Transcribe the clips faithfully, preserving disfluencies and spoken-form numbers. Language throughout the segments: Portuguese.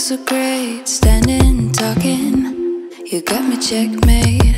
so great, standing, talking. You got me checkmate.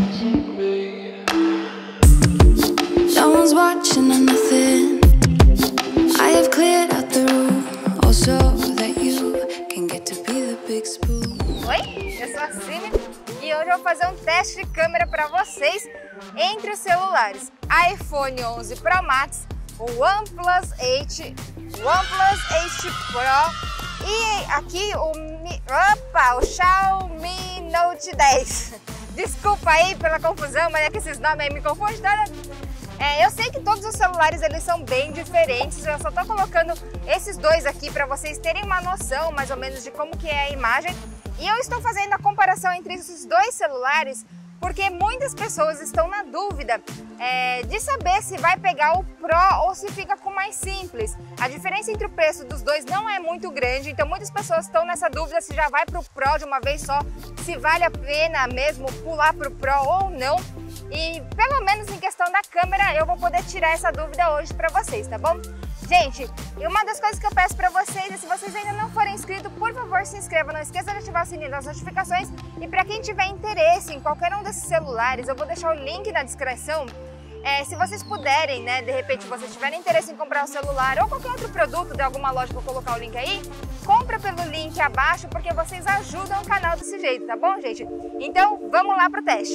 No one's watching or nothing. I have cleared out the room, also that you can get to be the big spoon. Oi, eu sou a Cine e hoje eu vou fazer um teste de câmera para vocês entre os celulares iPhone onze Pro Max, o OnePlus oito, OnePlus oito Pro e aqui o, Mi, opa, o Xiaomi Note dez. Desculpa aí pela confusão, mas é que esses nomes aí me confundem. É, eu sei que todos os celulares eles são bem diferentes, eu só tô colocando esses dois aqui para vocês terem uma noção mais ou menos de como que é a imagem. E eu estou fazendo a comparação entre esses dois celulares porque muitas pessoas estão na dúvida é, de saber se vai pegar o Pro ou se fica com o mais simples. A diferença entre o preço dos dois não é muito grande, então muitas pessoas estão nessa dúvida se já vai para o Pro de uma vez só, se vale a pena mesmo pular para o Pro ou não. E pelo menos em questão da câmera eu vou poder tirar essa dúvida hoje para vocês, tá bom? Gente, e uma das coisas que eu peço para vocês é, se vocês ainda não forem inscritos, por favor se inscreva, não esqueça de ativar o sininho das notificações. E para quem tiver interesse em qualquer um desses celulares, eu vou deixar o link na descrição. É, se vocês puderem, né, de repente vocês tiverem interesse em comprar um celular ou qualquer outro produto de alguma loja, vou colocar o link aí, compra pelo link abaixo porque vocês ajudam o canal desse jeito, tá bom, gente? Então, vamos lá pro teste.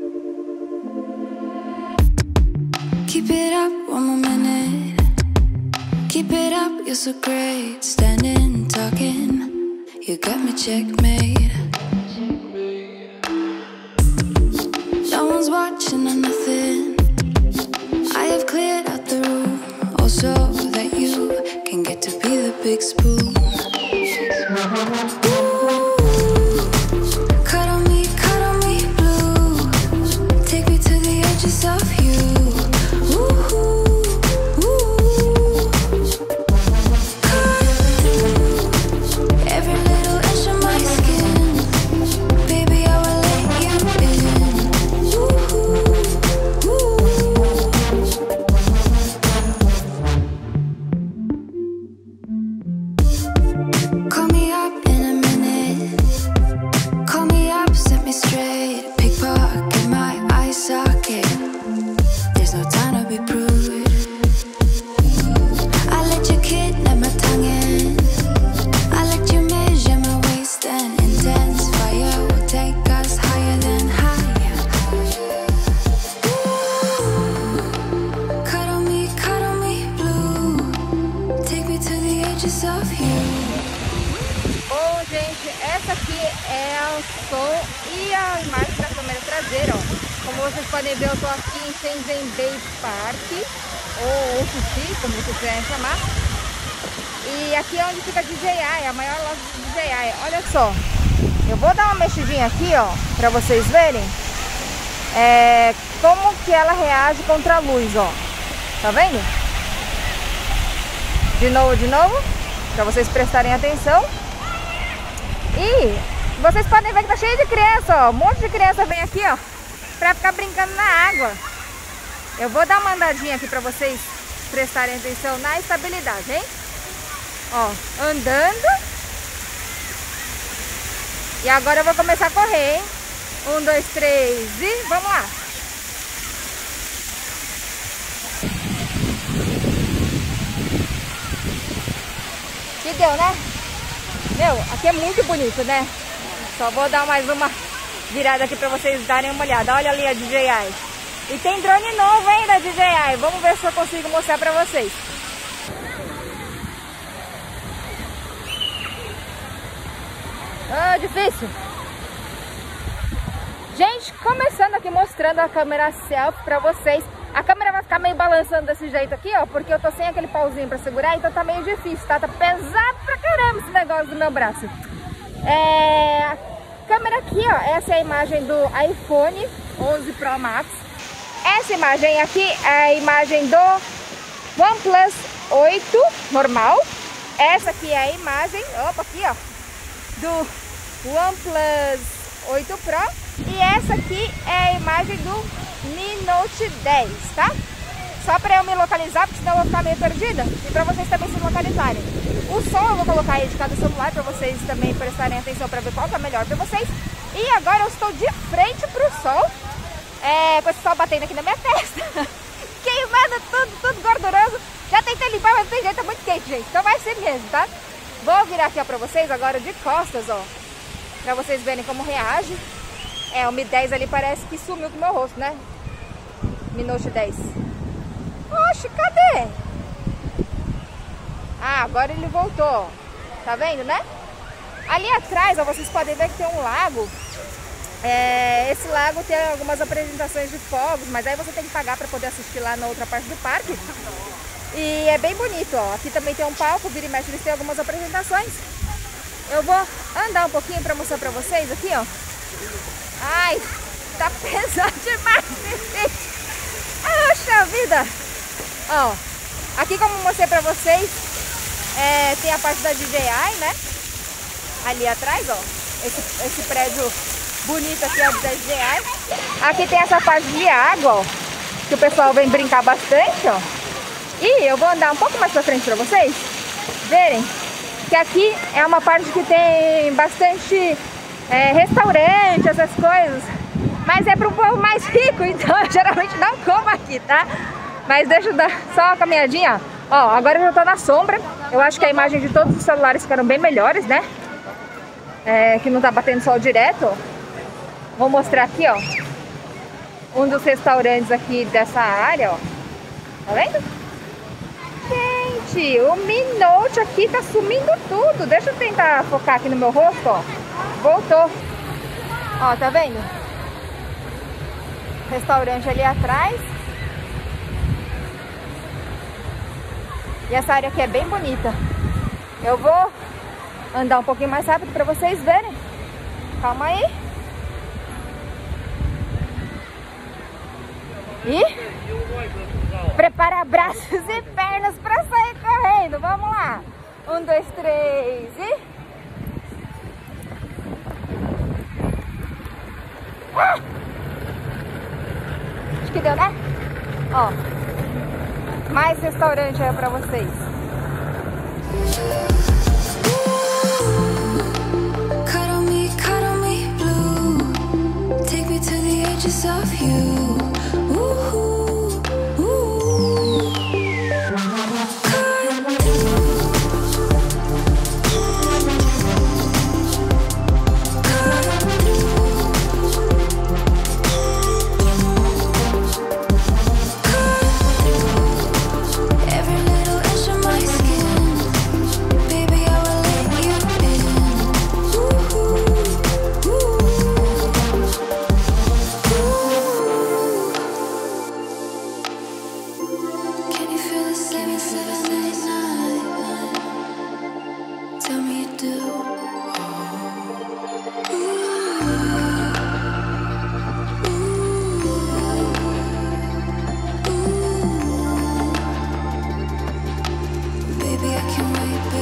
Keep it up one more minute. Keep it up, you're so great, standing, talking. You got me checkmate. No one's watching or nothing. I have cleared out the room, also that you can get to be the big spoon. Ooh, cuddle me, cuddle me blue. Take me to the edges of you. Bom, gente, essa aqui é o som e a imagem da câmera traseira, ó. Como vocês podem ver, eu tô aqui em Shenzhen Bay Park, ou O F C, como vocês quiserem chamar. E aqui é onde fica a D J I, a maior loja de D J I. Olha só, eu vou dar uma mexidinha aqui, ó, pra vocês verem é, como que ela reage contra a luz, ó. Tá vendo? De novo, de novo, pra vocês prestarem atenção. E vocês podem ver que tá cheio de criança, ó. Um monte de criança vem aqui, ó, pra ficar brincando na água. Eu vou dar uma andadinha aqui pra vocês prestarem atenção na estabilidade, hein? Ó, andando. E agora eu vou começar a correr, hein? Um, dois, três e vamos lá! Que deu, né? Meu, aqui é muito bonito, né? Só vou dar mais uma virada aqui pra vocês darem uma olhada. Olha ali a D J I. E tem drone novo, hein, da D J I. Vamos ver se eu consigo mostrar pra vocês. Ah, difícil. Gente, começando aqui mostrando a câmera selfie pra vocês. A câmera vai ficar meio balançando desse jeito aqui, ó, porque eu tô sem aquele pauzinho pra segurar, então tá meio difícil, tá? Tá pesado pra caramba esse negócio do meu braço. É... A câmera aqui, ó, essa é a imagem do iPhone onze Pro Max. Essa imagem aqui é a imagem do OnePlus oito normal. Essa aqui é a imagem, opa, aqui, ó, do OnePlus oito Pro. E essa aqui é a imagem do Mi Note dez, tá? Só pra eu me localizar, porque senão eu vou ficar meio perdida. E pra vocês também se localizarem. O som eu vou colocar aí de cada celular pra vocês também prestarem atenção pra ver qual que é melhor pra vocês. E agora eu estou de frente pro sol, é, com esse sol batendo aqui na minha testa. Queimando tudo, tudo gorduroso. Já tentei limpar, mas não tem jeito, é muito quente, gente. Então vai ser mesmo, tá? Vou virar aqui ó, pra vocês agora de costas, ó. Pra vocês verem como reage. É, o Mi dez ali parece que sumiu com o meu rosto, né? Mi Note dez. Oxe, cadê? Ah, agora ele voltou. Tá vendo, né? Ali atrás, ó, vocês podem ver que tem um lago. É, esse lago tem algumas apresentações de fogos, mas aí você tem que pagar para poder assistir lá na outra parte do parque. E é bem bonito, ó. Aqui também tem um palco, vira e mexe, eles têm algumas apresentações. Eu vou andar um pouquinho para mostrar para vocês aqui, ó. Ai, tá pesado demais, gente. Poxa vida. Ó, aqui como eu mostrei para vocês, é, tem a parte da D J I, né? Ali atrás, ó. Esse, esse prédio bonito aqui é o da D J I. Aqui tem essa parte de água, ó, que o pessoal vem brincar bastante, ó. E eu vou andar um pouco mais pra frente pra vocês verem que aqui é uma parte que tem bastante é, restaurante, essas coisas. Mas é pro povo mais rico, então eu geralmente não como aqui, tá? Mas deixa eu dar só uma caminhadinha, ó. Agora eu já tô na sombra. Eu acho que a imagem de todos os celulares ficaram bem melhores, né? É, que não tá batendo sol direto. Vou mostrar aqui, ó, um dos restaurantes aqui dessa área, ó. Tá vendo? Gente, o Mi Note aqui tá sumindo tudo. Deixa eu tentar focar aqui no meu rosto, ó. Voltou. Ó, tá vendo? Restaurante ali atrás. E essa área aqui é bem bonita. Eu vou andar um pouquinho mais rápido pra vocês verem. Calma aí. E prepara braços e pernas pra sair correndo. Vamos lá. Um, dois, três e... Ah! Acho que deu, né? Ó, mais restaurante aí pra vocês. Cuddle me, cuddle me blue. Take me to the edges of you. Ooh, ooh. Cut through. Cut through. Cut through. Every little inch of my skin. Baby, I will let you in. Ooh, ooh, ooh. Can you feel the seven seven eight nine? Tell me you do. Baby, I can't wait to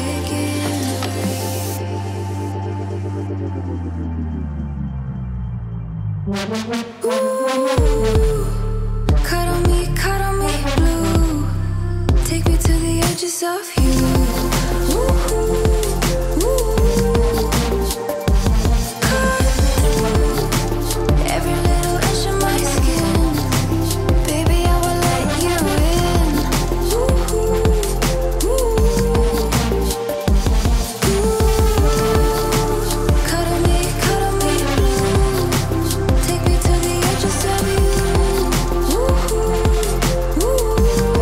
begin. Ooh, cuddle me, cuddle me blue. Take me to the edges of you. Ooh, ooh. Cut through every little inch of my skin. Baby, I will let you in. Ooh, ooh. Ooh, cuddle me, cuddle me blue. Take me to the edges of you. Ooh, ooh.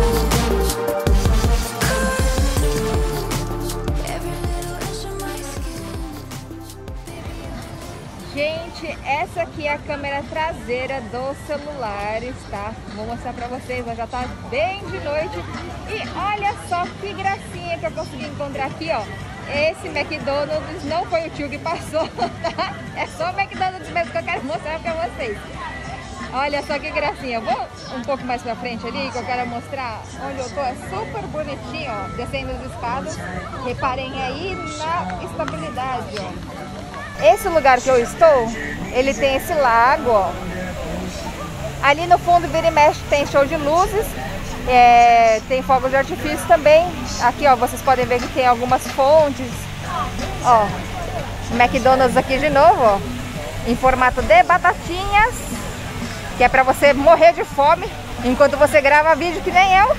Gente, essa aqui é a câmera traseira dos celulares, tá? Vou mostrar pra vocês, já tá bem de noite. E olha só que gracinha que eu consegui encontrar aqui, ó. Esse McDonald's não foi o tio que passou, tá? É só o McDonald's mesmo que eu quero mostrar pra vocês. Olha só que gracinha. Eu vou um pouco mais pra frente ali, que eu quero mostrar onde eu tô. É super bonitinho, ó, descendo as escadas. Reparem aí na estabilidade, ó. Esse lugar que eu estou, ele tem esse lago, ó. Ali no fundo, vira e mexe, tem show de luzes. É, tem fogos de artifício também. Aqui, ó, vocês podem ver que tem algumas fontes. Ó, McDonald's aqui de novo, ó, em formato de batatinhas, que é pra você morrer de fome enquanto você grava vídeo que nem eu.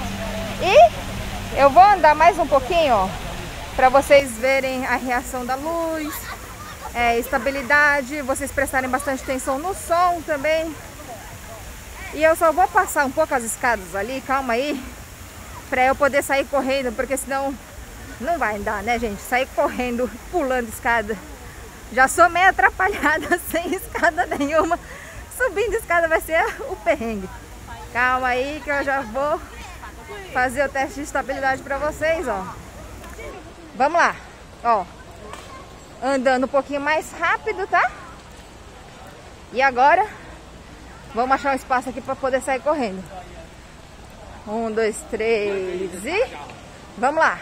E eu vou andar mais um pouquinho, ó, pra vocês verem a reação da luz, é, estabilidade, vocês prestarem bastante atenção no som também. E eu só vou passar um pouco as escadas ali, calma aí, pra eu poder sair correndo, porque senão não vai dar, né, gente? Sair correndo, pulando escada. Já sou meio atrapalhada, sem escada nenhuma. Subindo escada vai ser o perrengue. Calma aí que eu já vou fazer o teste de estabilidade pra vocês, ó. Vamos lá, ó. Andando um pouquinho mais rápido, tá? E agora vamos achar um espaço aqui para poder sair correndo. Um, dois, três e... Vamos lá!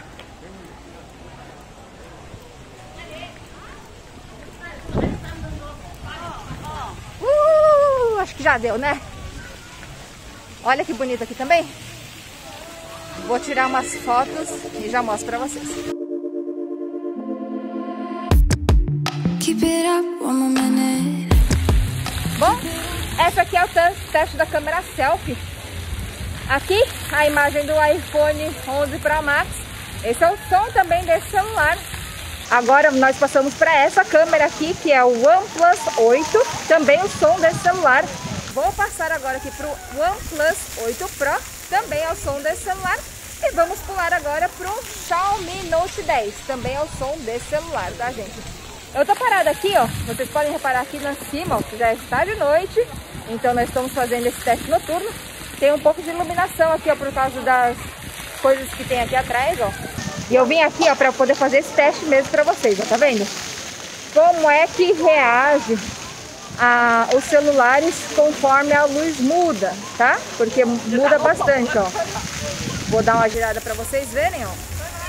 Uh, acho que já deu, né? Olha que bonito aqui também. Vou tirar umas fotos e já mostro para vocês. Keep it up one more minute. Bom, essa aqui é o teste da câmera selfie. Aqui a imagem do iPhone onze Pro Max. Esse é o som também desse celular. Agora nós passamos para essa câmera aqui, que é o OnePlus oito. Também o som desse celular. Vou passar agora aqui para o OnePlus oito Pro. Também é o som desse celular. E vamos pular agora para o Xiaomi Note dez. Também é o som desse celular, tá, gente? Eu tô parada aqui, ó. Vocês podem reparar aqui lá em cima, ó, que já está de noite. Então nós estamos fazendo esse teste noturno. Tem um pouco de iluminação aqui, ó, por causa das coisas que tem aqui atrás, ó. E eu vim aqui, ó, para poder fazer esse teste mesmo para vocês, ó, tá vendo? Como é que reage a, os celulares conforme a luz muda, tá? Porque muda bastante, ó. Vou dar uma girada para vocês verem, ó.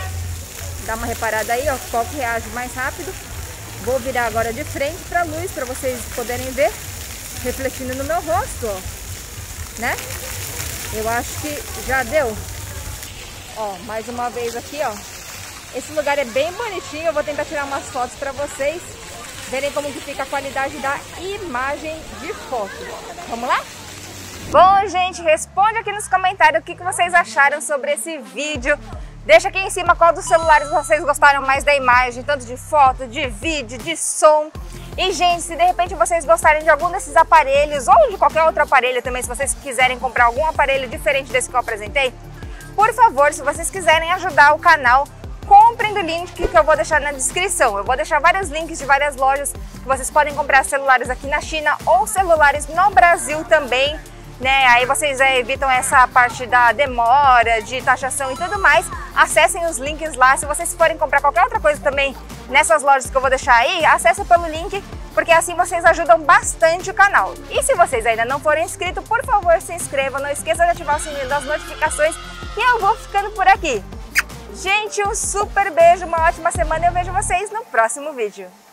Dá uma reparada aí, ó, qual que reage mais rápido. Vou virar agora de frente para a luz, para vocês poderem ver, refletindo no meu rosto, ó, né? Eu acho que já deu. Ó, mais uma vez aqui, ó. Esse lugar é bem bonitinho, eu vou tentar tirar umas fotos para vocês verem como que fica a qualidade da imagem de foto. Vamos lá? Bom, gente, responde aqui nos comentários o que que vocês acharam sobre esse vídeo. Deixa aqui em cima qual dos celulares vocês gostaram mais da imagem, tanto de foto, de vídeo, de som. E, gente, se de repente vocês gostarem de algum desses aparelhos ou de qualquer outro aparelho também, se vocês quiserem comprar algum aparelho diferente desse que eu apresentei, por favor, se vocês quiserem ajudar o canal, comprem do link que eu vou deixar na descrição. Eu vou deixar vários links de várias lojas que vocês podem comprar celulares aqui na China ou celulares no Brasil também, né? Aí vocês é, evitam essa parte da demora, de taxação e tudo mais. Acessem os links lá. Se vocês forem comprar qualquer outra coisa também nessas lojas que eu vou deixar aí, acessem pelo link, porque assim vocês ajudam bastante o canal. E se vocês ainda não forem inscritos, por favor, se inscrevam. Não esqueça de ativar o sininho das notificações e eu vou ficando por aqui. Gente, um super beijo, uma ótima semana e eu vejo vocês no próximo vídeo.